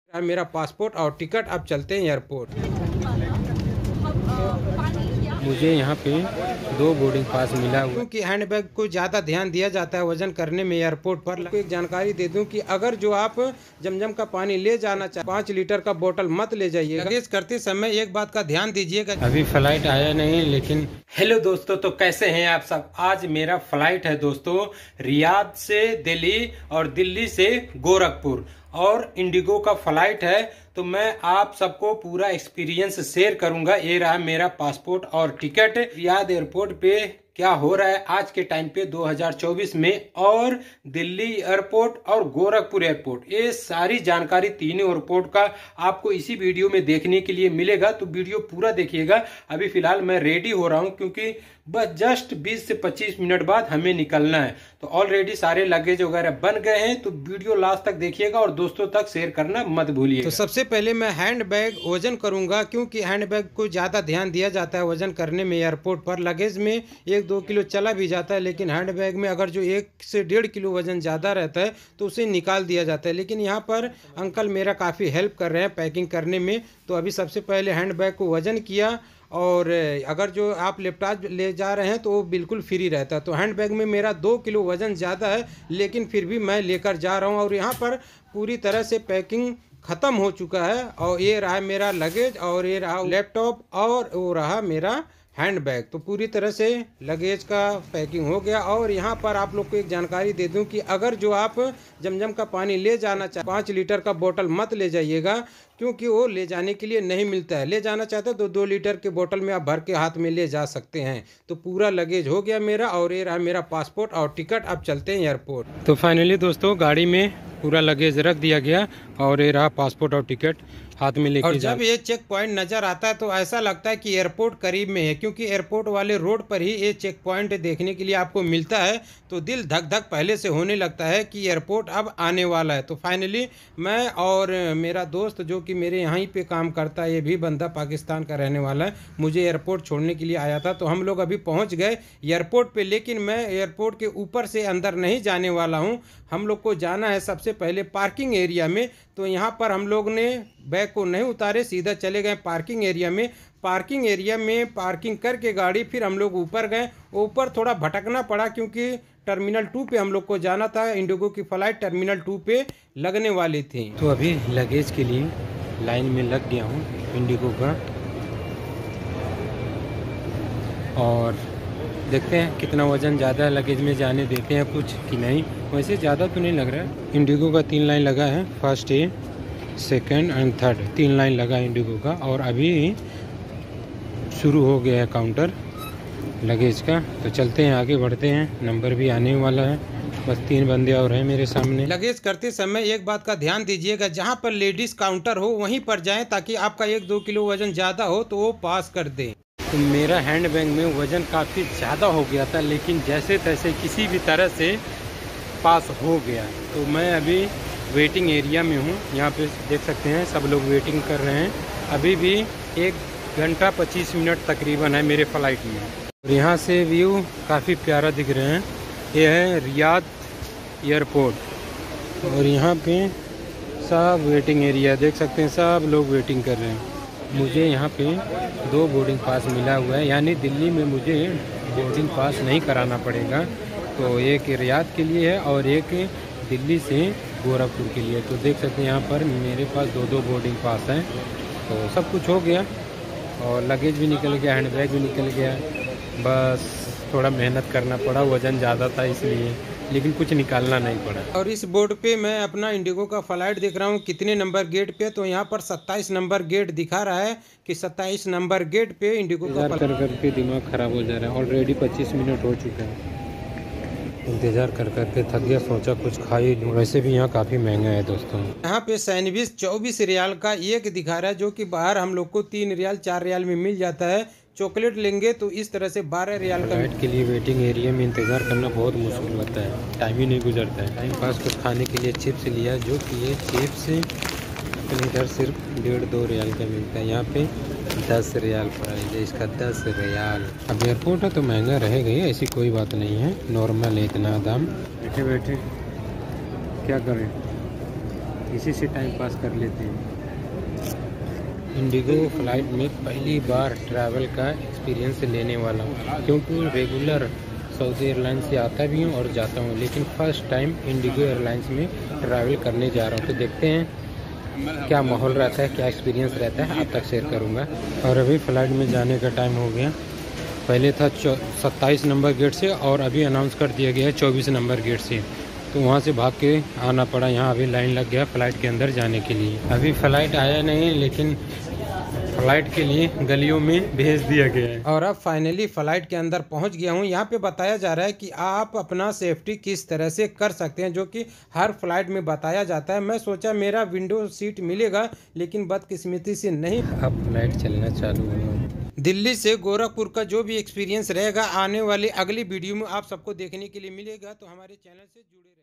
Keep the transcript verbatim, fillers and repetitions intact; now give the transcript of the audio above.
मेरा पासपोर्ट और टिकट। अब चलते हैं एयरपोर्ट। मुझे यहाँ पे दो बोर्डिंग पास मिला हुआ क्योंकि हैंडबैग को ज़्यादा ध्यान दिया जाता है वजन करने में एयरपोर्ट पर। एक जानकारी दे दूं कि अगर जो आप जमजम का पानी ले जाना चाहे पाँच लीटर का बोतल मत ले जाइए। लगेज करते समय एक बात का ध्यान दीजिएगा। अभी फ्लाइट आया नहीं लेकिन हेलो दोस्तों, तो कैसे हैं आप सब। आज मेरा फ्लाइट है दोस्तों, रियाद से दिल्ली और दिल्ली से गोरखपुर और इंडिगो का फ्लाइट है। तो मैं आप सबको पूरा एक्सपीरियंस शेयर करूंगा। ये रहा मेरा पासपोर्ट और टिकट। रियाद एयरपोर्ट पे क्या हो रहा है आज के टाइम पे दो हज़ार चौबीस में, और दिल्ली एयरपोर्ट और गोरखपुर एयरपोर्ट, ये सारी जानकारी तीनों एयरपोर्ट का आपको इसी वीडियो में देखने के लिए मिलेगा। तो वीडियो पूरा देखिएगा। अभी फिलहाल मैं रेडी हो रहा हूं क्योंकि बस जस्ट बीस से पच्चीस मिनट बाद हमें निकलना है। तो ऑलरेडी सारे लगेज वगैरह बन गए हैं। तो वीडियो लास्ट तक देखिएगा और दोस्तों तक शेयर करना मत भूलिए। तो सबसे पहले मैं हैंड बैग वजन करूंगा क्योंकि हैंड बैग को ज्यादा ध्यान दिया जाता है वजन करने में एयरपोर्ट पर। लगेज में एक दो किलो चला भी जाता है, लेकिन हैंड बैग में अगर जो एक से डेढ़ किलो वजन ज़्यादा रहता है तो उसे निकाल दिया जाता है। लेकिन यहाँ पर अंकल मेरा काफ़ी हेल्प कर रहे हैं पैकिंग करने में। तो अभी सबसे पहले हैंड बैग को वजन किया, और अगर जो आप लैपटॉप ले जा रहे हैं तो वो बिल्कुल फ्री रहता है। तो हैंड बैग में मेरा दो किलो वजन ज़्यादा है, लेकिन फिर भी मैं लेकर जा रहा हूँ। और यहाँ पर पूरी तरह से पैकिंग ख़त्म हो चुका है। और ये रहा मेरा लगेज, और ये रहा लैपटॉप, और वो रहा मेरा हैंड बैग। तो पूरी तरह से लगेज का पैकिंग हो गया। और यहाँ पर आप लोग को एक जानकारी दे दूं कि अगर जो आप जमजम का पानी ले जाना चाहे पाँच लीटर का बोतल मत ले जाइएगा, क्योंकि वो ले जाने के लिए नहीं मिलता है। ले जाना चाहते तो दो लीटर के बोतल में आप भर के हाथ में ले जा सकते हैं। तो पूरा लगेज हो गया मेरा, और ये रहा मेरा पासपोर्ट और टिकट। अब चलते हैं एयरपोर्ट। तो फाइनली दोस्तों गाड़ी में पूरा लगेज रख दिया गया, और ये रहा पासपोर्ट और टिकट हाथ में लेके। और जब ये चेक पॉइंट नज़र आता है तो ऐसा लगता है कि एयरपोर्ट करीब में है, क्योंकि एयरपोर्ट वाले रोड पर ही ये चेक पॉइंट देखने के लिए आपको मिलता है। तो दिल धक धक पहले से होने लगता है कि एयरपोर्ट अब आने वाला है। तो फाइनली मैं और मेरा दोस्त जो कि मेरे यहाँ पे काम करता है, ये भी बंदा पाकिस्तान का रहने वाला है, मुझे एयरपोर्ट छोड़ने के लिए आया था। तो हम लोग अभी पहुँच गए एयरपोर्ट पर, लेकिन मैं एयरपोर्ट के ऊपर से अंदर नहीं जाने वाला हूँ। हम लोग को जाना है सबसे पहले पार्किंग एरिया में। तो यहाँ पर हम लोग ने बैग को नहीं उतारे, सीधा चले गए पार्किंग एरिया में। पार्किंग एरिया में पार्किंग करके गाड़ी फिर हम लोग ऊपर गए। ऊपर थोड़ा भटकना पड़ा क्योंकि टर्मिनल टू पे हम लोग को जाना था। इंडिगो की फ़्लाइट टर्मिनल टू पे लगने वाली थी। तो अभी लगेज के लिए लाइन में लग गया हूँ इंडिगो का, और देखते हैं कितना वज़न ज़्यादा है लगेज में, जाने देते हैं कुछ कि नहीं। वैसे ज़्यादा तो नहीं लग रहा है। इंडिगो का तीन लाइन लगा है, first A, second and third, तीन लाइन लगा है इंडिगो का। और अभी शुरू हो गया है काउंटर लगेज का। तो चलते हैं आगे बढ़ते हैं, नंबर भी आने वाला है। बस तीन बंदे और हैं मेरे सामने। लगेज करते समय एक बात का ध्यान दीजिएगा, जहाँ पर लेडीज़ काउंटर हो वहीं पर जाएँ, ताकि आपका एक दो किलो वज़न ज़्यादा हो तो वो पास कर दें। तो मेरा हैंड बैग में वज़न काफ़ी ज़्यादा हो गया था, लेकिन जैसे तैसे किसी भी तरह से पास हो गया। तो मैं अभी वेटिंग एरिया में हूँ। यहाँ पे देख सकते हैं सब लोग वेटिंग कर रहे हैं। अभी भी एक घंटा पच्चीस मिनट तकरीबन है मेरे फ्लाइट में। और यहाँ से व्यू काफ़ी प्यारा दिख रहे हैं। ये है रियाद एयरपोर्ट, और यहाँ पे सब वेटिंग एरिया देख सकते हैं, सब लोग वेटिंग कर रहे हैं। मुझे यहाँ पे दो बोर्डिंग पास मिला हुआ है, यानी दिल्ली में मुझे बोर्डिंग पास नहीं कराना पड़ेगा। तो एक रियाद के लिए है और एक दिल्ली से गोरखपुर के लिए। तो देख सकते हैं यहाँ पर मेरे पास दो दो बोर्डिंग पास हैं। तो सब कुछ हो गया, और लगेज भी निकल गया, हैंड बैग भी निकल गया। बस थोड़ा मेहनत करना पड़ा, वज़न ज़्यादा था इसलिए, लेकिन कुछ निकालना नहीं पड़ा। और इस बोर्ड पे मैं अपना इंडिगो का फ्लाइट देख रहा हूँ कितने नंबर गेट पे। तो यहाँ पर सत्ताईस नंबर गेट दिखा रहा है कि सत्ताईस नंबर गेट पे इंडिगो का कर करके दिमाग खराब हो जा रहा है। ऑलरेडी पच्चीस मिनट हो चुका है, इंतज़ार कर करके थक गया, सोचा कुछ खा ही लूँ। वैसे भी यहाँ काफ़ी महंगा है दोस्तों। यहाँ पे सैंडविच चौबीस रियाल का एक दिखा रहा है, जो कि बाहर हम लोग को तीन रियाल चार रियाल में मिल जाता है। चॉकलेट लेंगे तो इस तरह से बारह रियाल का। फ्लाइट के लिए वेटिंग एरिया में इंतज़ार करना बहुत मुश्किल होता है, टाइम ही नहीं गुजरता है। टाइम पास कुछ खाने के लिए चिप्स लिया, जो कि ये चिप्स अपने इधर सिर्फ डेढ़ दो रियाल का मिलता है। यहाँ पे दस रियाल प्राइस है इसका, दस रियाल। अब एयरपोर्ट है तो महंगा रहेगा ही, ऐसी कोई बात नहीं है, नॉर्मल है इतना दाम। बैठे बैठे क्या करें, इसी से टाइम पास कर लेते हैं। इंडिगो फ्लाइट में पहली बार ट्रैवल का एक्सपीरियंस लेने वाला हूँ, क्योंकि रेगुलर सऊदी एयरलाइंस से आता भी हूँ और जाता हूँ, लेकिन फ़र्स्ट टाइम इंडिगो एयरलाइंस में ट्रैवल करने जा रहा हूँ। तो देखते हैं क्या माहौल रहता है, क्या एक्सपीरियंस रहता है, आप तक शेयर करूँगा। और अभी फ़्लाइट में जाने का टाइम हो गया। पहले था सत्ताईस नंबर गेट से और अभी अनाउंस कर दिया गया है चौबीस नंबर गेट से, तो वहाँ से भाग के आना पड़ा। यहाँ अभी लाइन लग गया फ़्लाइट के अंदर जाने के लिए। अभी फ़्लाइट आया नहीं, लेकिन फ़्लाइट के लिए गलियों में भेज दिया गया है। और अब फाइनली फ़्लाइट के अंदर पहुंच गया हूं। यहाँ पे बताया जा रहा है कि आप अपना सेफ्टी किस तरह से कर सकते हैं, जो कि हर फ्लाइट में बताया जाता है। मैं सोचा मेरा विंडो सीट मिलेगा, लेकिन बदकिस्मती से नहीं। अब फ्लाइट चलना चालू हुआ। दिल्ली से गोरखपुर का जो भी एक्सपीरियंस रहेगा आने वाली अगली वीडियो में आप सबको देखने के लिए मिलेगा, तो हमारे चैनल से जुड़े